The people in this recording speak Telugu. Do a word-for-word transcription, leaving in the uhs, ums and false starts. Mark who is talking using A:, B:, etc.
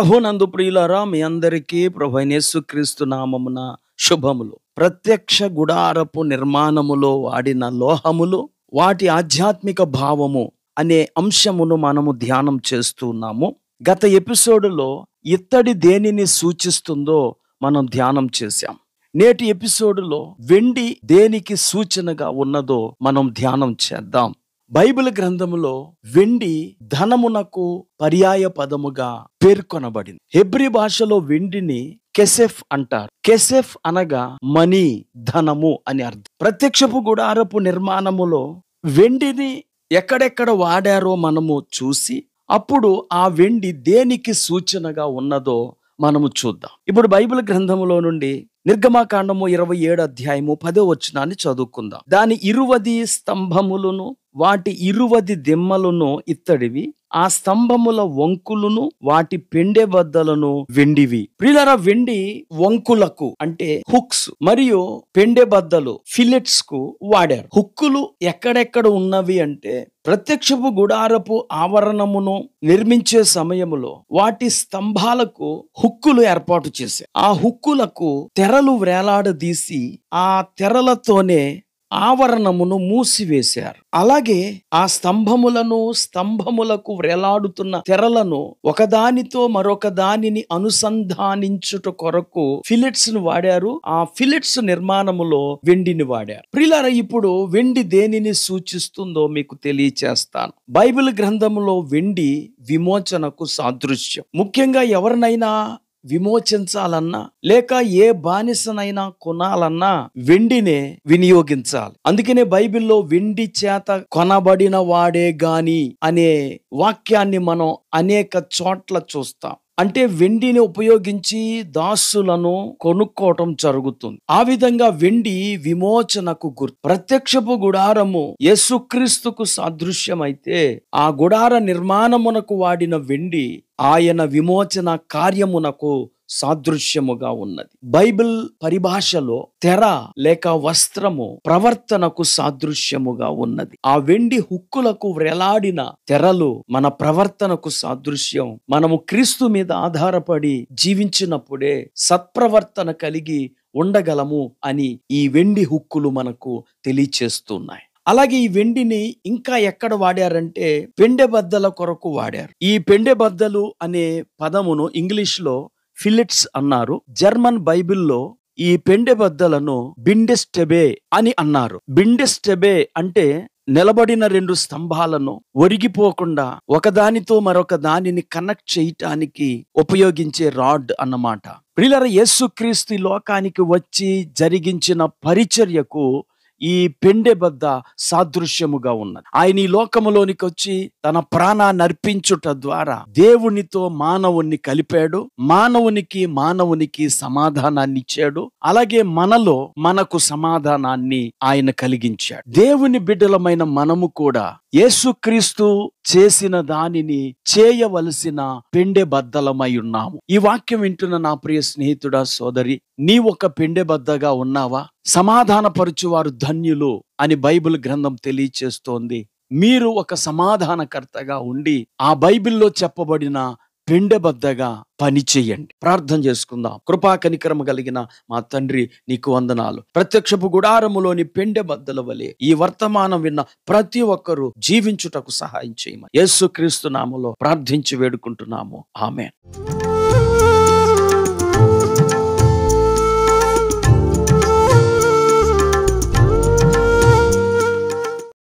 A: ప్రభునందు ప్రియులారా, మీ అందరికీ ప్రభువైన యేసుక్రీస్తు నామమున శుభములు. ప్రత్యక్ష గుడారపు నిర్మాణములో వాడిన లోహములు, వాటి ఆధ్యాత్మిక భావము అనే అంశమును మనము ధ్యానం చేస్తున్నాము. గత ఎపిసోడులో ఇత్తడి దేనిని సూచిస్తుందో మనం ధ్యానం చేశాం. నేటి ఎపిసోడులో వెండి దేనికి సూచనగా ఉన్నదో మనం ధ్యానం చేద్దాం. బైబిల్ గ్రంథములో వెండి ధనమునకు పర్యాయ పదముగా పేర్కొనబడింది. హెబ్రీ భాషలో వెండిని కెసెఫ్ అంటారు. కెసెఫ్ అనగా మనీ, ధనము అని అర్థం. ప్రత్యక్షపు గుడారపు నిర్మాణములో వెండిని ఎక్కడెక్కడ వాడారో మనము చూసి, అప్పుడు ఆ వెండి దేనికి సూచనగా ఉన్నదో మనము చూద్దాం. ఇప్పుడు బైబిల్ గ్రంథములో నుండి నిర్గమాకాండము ఇరవై ఏడు అధ్యాయము పదో వచనాన్ని చదువుకుందాం. దాని ఇరువది స్తంభములను వాటి ఇరువది దిమ్మలను ఇత్తడివి, ఆ స్తంభముల వంకులను వాటి పెండె బద్దలను వెండివి. ప్రియులారా, వెండి వంకులకు అంటే హుక్స్ మరియు పెండె బద్దలు ఫిలెట్స్ కు వాడారు. హుక్కులు ఎక్కడెక్కడ ఉన్నవి అంటే, ప్రత్యక్షపు గుడారపు ఆవరణమును నిర్మించే సమయములో వాటి స్తంభాలకు హుక్కులు ఏర్పాటు చేశారు. ఆ హుక్కులకు తెరలు వేలాడదీసి ఆ తెరలతోనే ఆవరణమును మూసివేశారు. అలాగే ఆ స్తంభములను, స్తంభములకు వ్రేలాడుతున్న తెరలను ఒకదానితో మరొక దానిని అనుసంధానించుట కొరకు ఫిలెట్స్ ను వాడారు. ఆ ఫిలెట్స్ నిర్మాణములో వెండిని వాడారు. ప్రియులారా, ఇప్పుడు వెండి దేనిని సూచిస్తుందో మీకు తెలియచేస్తాను. బైబిల్ గ్రంథములో వెండి విమోచనకు సాదృశ్యం. ముఖ్యంగా ఎవరినైనా విమోచించాలన్నా లేక ఏ బానిసనైనా కొనాలన్నా వెండినే వినియోగించాలి. అందుకనే బైబిల్లో వెండి చేత కొనబడిన వాడే గాని అనే వాక్యాన్ని మనం అనేక చోట్ల చూస్తాం. అంటే వెండిని ఉపయోగించి దాసులను కొనుక్కోవటం జరుగుతుంది. ఆ విధంగా వెండి విమోచనకు గుర్తు. ప్రత్యక్షపు గుడారము యేసుక్రీస్తుకు సాదృశ్యమైతే, ఆ గుడార నిర్మాణమునకు వాడిన వెండి ఆయన విమోచన కార్యమునకు సాదృశ్యముగా ఉన్నది. బైబిల్ పరిభాషలో తెర లేక వస్త్రము ప్రవర్తనకు సాదృశ్యముగా ఉన్నది. ఆ వెండి హుక్కులకు వ్రేలాడిన తెరలు మన ప్రవర్తనకు సాదృశ్యం. మనము క్రీస్తు మీద ఆధారపడి జీవించినప్పుడే సత్ప్రవర్తన కలిగి ఉండగలము అని ఈ వెండి హుక్కులు మనకు తెలియచేస్తున్నాయి. అలాగే ఈ వెండిని ఇంకా ఎక్కడ వాడారంటే పెండె బద్దల కొరకు వాడారు. ఈ పెండె బద్దలు అనే పదమును ఇంగ్లీష్ లో ఫిలెట్స్ అన్నారు. జర్మన్ బైబిల్లో ఈ పెండె బద్దలను బిండెస్టెబే అని అన్నారు. బిండెస్టెబే అంటే నిలబడిన రెండు స్తంభాలను ఒరిగిపోకుండా ఒకదానితో మరొక దానిని కనెక్ట్ చేయటానికి ఉపయోగించే రాడ్ అన్నమాట. ప్రియులారా, యేసుక్రీస్తు ఈ లోకానికి వచ్చి జరిగించిన పరిచర్యకు ఈ పెండె బద్ద సాదృశ్యముగా ఉన్నది. ఆయన ఈ లోకములోనికి వచ్చి తన ప్రాణాన్ని అర్పించుట ద్వారా దేవునితో మానవుణ్ణి కలిపాడు. మానవునికి మానవునికి సమాధానాన్ని ఇచ్చాడు. అలాగే మనలో మనకు సమాధానాన్ని ఆయన కలిగించాడు. దేవుని బిడ్డలమైన మనము కూడా యేసుక్రీస్తు చేసిన దానిని చేయవలసిన పెండె బద్దలమై ఉన్నాము. ఈ వాక్యం వింటున్న నా ప్రియ స్నేహితుడా, సోదరి, నీ ఒక పెండె బద్దగా ఉన్నావా? సమాధానపరచువారు ధన్యులు అని బైబిల్ గ్రంథం తెలియచేస్తోంది. మీరు ఒక సమాధానకర్తగా ఉండి ఆ బైబిల్లో చెప్పబడిన పెండెబద్దగా పని చెయ్యండి. ప్రార్థన చేసుకుందాం. కృపా కనికరము కలిగిన మా తండ్రి, నీకు వందనాలు. ప్రత్యక్షపు గుడారములోని పెండెబద్దల వలె ఈ వర్తమానం విన్న ప్రతి ఒక్కరూ జీవించుటకు సహాయం చేయమని యేసుక్రీస్తు నామములో ప్రార్థించి వేడుకుంటున్నాము. ఆమేన్.